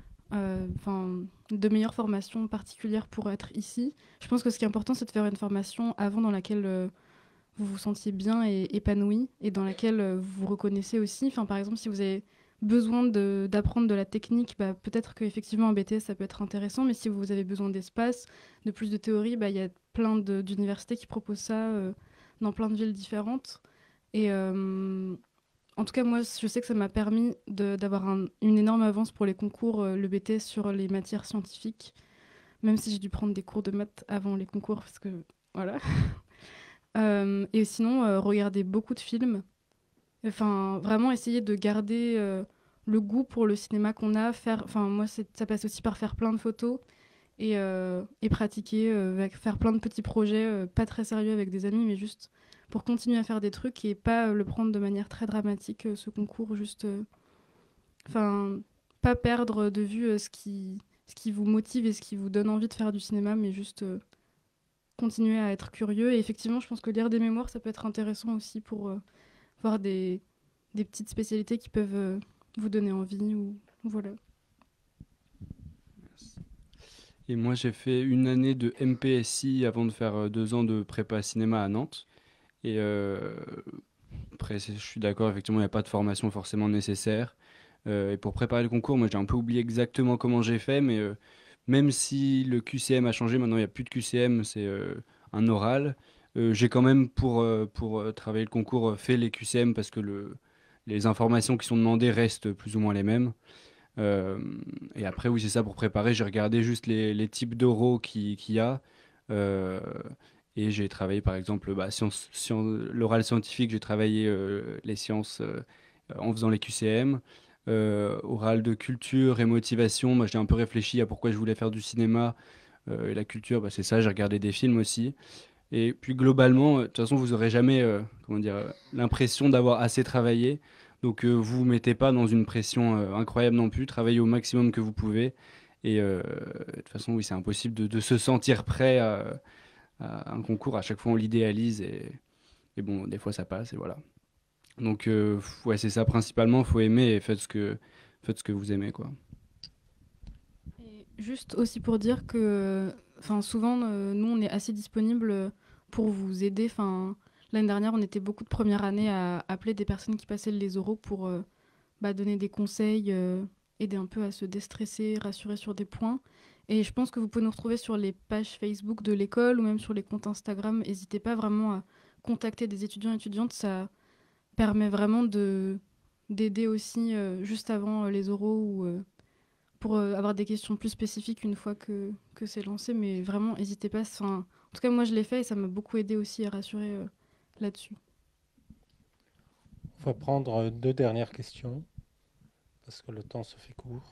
A: de meilleure formation particulière pour être ici. Je pense que ce qui est important, c'est de faire une formation avant dans laquelle vous vous sentiez bien et épanoui et dans laquelle vous vous reconnaissez aussi. Enfin, par exemple, si vous avez besoin d'apprendre de la technique, peut-être qu'effectivement un BTS ça peut être intéressant, mais si vous avez besoin d'espace, de plus de théorie, il y a plein d'universités qui proposent ça dans plein de villes différentes. Et en tout cas, moi, je sais que ça m'a permis d'avoir une énorme avance pour les concours, le BTS sur les matières scientifiques, même si j'ai dû prendre des cours de maths avant les concours, parce que voilà. Et sinon, regarder beaucoup de films. Enfin, vraiment essayer de garder le goût pour le cinéma qu'on a. Moi, ça passe aussi par faire plein de photos et pratiquer, faire plein de petits projets, pas très sérieux avec des amis, mais juste pour continuer à faire des trucs et pas le prendre de manière très dramatique, ce concours. Juste, pas perdre de vue ce qui vous motive et ce qui vous donne envie de faire du cinéma, mais juste continuer à être curieux. Et effectivement, je pense que lire des mémoires, ça peut être intéressant aussi pour voir des petites spécialités qui peuvent vous donner envie. Voilà.
D: Et moi, j'ai fait une année de MPSI avant de faire 2 ans de prépa cinéma à Nantes. Et après, je suis d'accord, effectivement, il n'y a pas de formation forcément nécessaire. Et pour préparer le concours, moi, j'ai un peu oublié exactement comment j'ai fait, mais même si le QCM a changé, maintenant, il n'y a plus de QCM, c'est un oral. J'ai quand même, pour travailler le concours, fait les QCM parce que les informations qui sont demandées restent plus ou moins les mêmes. Euh, et après, oui, c'est ça, pour préparer, j'ai regardé juste les types d'oraux qu'il y a. Euh, et j'ai travaillé, par exemple, l'oral scientifique, j'ai travaillé les sciences en faisant les QCM. Oral de culture et motivation, moi j'ai un peu réfléchi à pourquoi je voulais faire du cinéma. Et la culture, bah, c'est ça, j'ai regardé des films aussi. Et puis globalement, de toute façon, vous aurez jamais comment dire, l'impression d'avoir assez travaillé. Donc vous vous mettez pas dans une pression incroyable non plus. Travaillez au maximum que vous pouvez. Et de toute façon, oui, c'est impossible de se sentir prêt à un concours. À chaque fois, on l'idéalise et bon, des fois, ça passe et voilà. Donc ouais, c'est ça principalement. Faut aimer et faites ce que vous aimez, quoi.
A: Et juste aussi pour dire que souvent, nous, on est assez disponible pour vous aider. L'année dernière, on était beaucoup de première année à appeler des personnes qui passaient les oraux pour donner des conseils, aider un peu à se déstresser, rassurer sur des points. Et je pense que vous pouvez nous retrouver sur les pages Facebook de l'école ou même sur les comptes Instagram. N'hésitez pas vraiment à contacter des étudiants et étudiantes. Ça permet vraiment d'aider aussi juste avant les oraux ou pour avoir des questions plus spécifiques une fois que c'est lancé. Mais vraiment, n'hésitez pas. En tout cas, moi, je l'ai fait et ça m'a beaucoup aidé aussi à rassurer là-dessus.
F: On va prendre 2 dernières questions parce que le temps se fait court.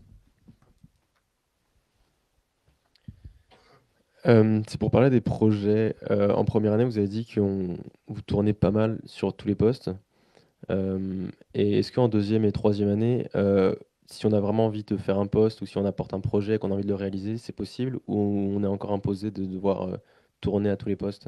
K: C'est pour parler des projets. En première année, vous avez dit que vous tournez pas mal sur tous les postes. Et est-ce qu'en deuxième et troisième année, si on a vraiment envie de faire un poste ou si on apporte un projet et qu'on a envie de le réaliser, c'est possible ou on est encore imposé de devoir tourner à tous les postes?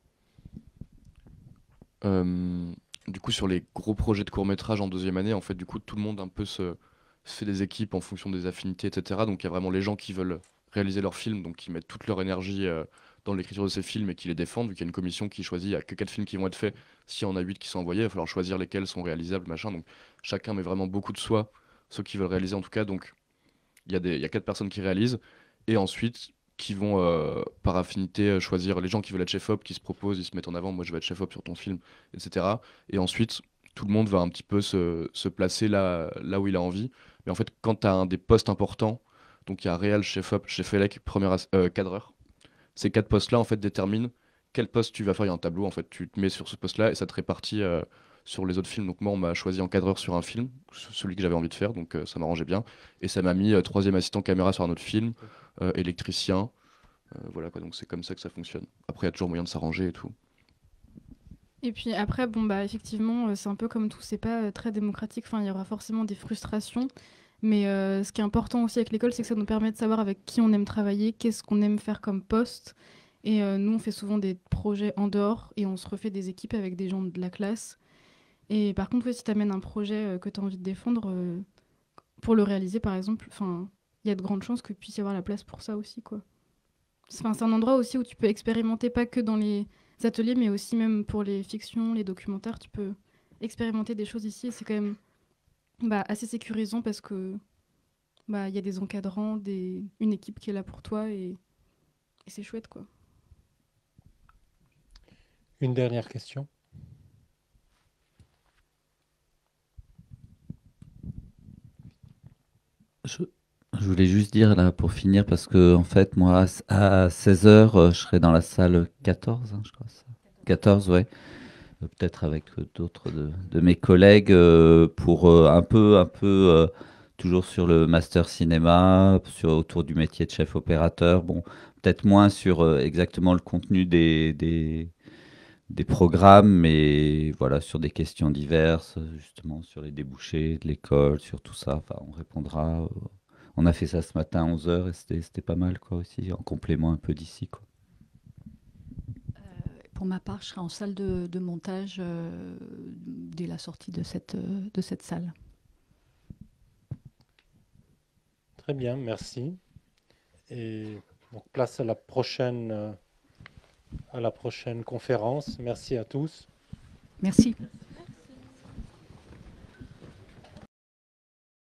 E: Du coup, sur les gros projets de court-métrage en deuxième année, en fait, du coup, tout le monde un peu se fait des équipes en fonction des affinités, etc. Donc, il y a vraiment les gens qui veulent réaliser leurs films, donc qui mettent toute leur énergie dans l'écriture de ces films et qui les défendent, vu qu'il y a une commission qui choisit, il n'y a que 4 films qui vont être faits. S'il y en a 8 qui sont envoyés, il va falloir choisir lesquels sont réalisables, machin. Donc, chacun met vraiment beaucoup de soi, ceux qui veulent réaliser en tout cas. Donc, il y a 4 personnes qui réalisent. Et ensuite, qui vont par affinité choisir les gens qui veulent être chef-op, qui se proposent, ils se mettent en avant, moi je vais être chef-op sur ton film, etc. Et ensuite, tout le monde va un petit peu se placer là où il a envie. Mais en fait, quand tu as un des postes importants, donc il y a réal, chef-op, chef-élec, cadreur, ces 4 postes-là en fait déterminent quel poste tu vas faire. Il y a un tableau, en fait, tu te mets sur ce poste-là et ça te répartit sur les autres films. Donc moi, on m'a choisi encadreur sur un film, celui que j'avais envie de faire, donc ça m'arrangeait bien. Et ça m'a mis troisième assistant caméra sur un autre film, électricien. Voilà quoi, donc c'est comme ça que ça fonctionne. Après, il y a toujours moyen de s'arranger et tout.
A: Et puis après, effectivement, c'est un peu comme tout, c'est pas très démocratique. Il y aura forcément des frustrations. Mais ce qui est important aussi avec l'école, c'est que ça nous permet de savoir avec qui on aime travailler, qu'est-ce qu'on aime faire comme poste. Et nous, on fait souvent des projets en dehors et on se refait des équipes avec des gens de la classe. Et par contre, si tu amènes un projet que tu as envie de défendre, pour le réaliser, par exemple, il y a de grandes chances qu'il puisse y avoir la place pour ça aussi, quoi. C'est un endroit aussi où tu peux expérimenter, pas que dans les ateliers, mais aussi même pour les fictions, les documentaires, tu peux expérimenter des choses ici. Et c'est quand même assez sécurisant parce que il y a des encadrants, une équipe qui est là pour toi et c'est chouette, quoi.
F: Une dernière question.
C: Je voulais juste dire là pour finir, parce que en fait, moi, à 16h, je serai dans la salle 14, je crois. 14, ouais. Peut-être avec d'autres de mes collègues pour un peu toujours sur le master cinéma, autour du métier de chef opérateur. Bon, peut-être moins sur exactement le contenu des programmes, mais voilà, sur des questions diverses, justement sur les débouchés de l'école, sur tout ça. Enfin, on répondra. On a fait ça ce matin à 11h et c'était pas mal, quoi, aussi, en complément un peu d'ici, quoi.
B: Pour ma part, je serai en salle de montage dès la sortie de cette salle.
F: Très bien, merci. Et donc place à la prochaine conférence. Merci à tous.
B: Merci.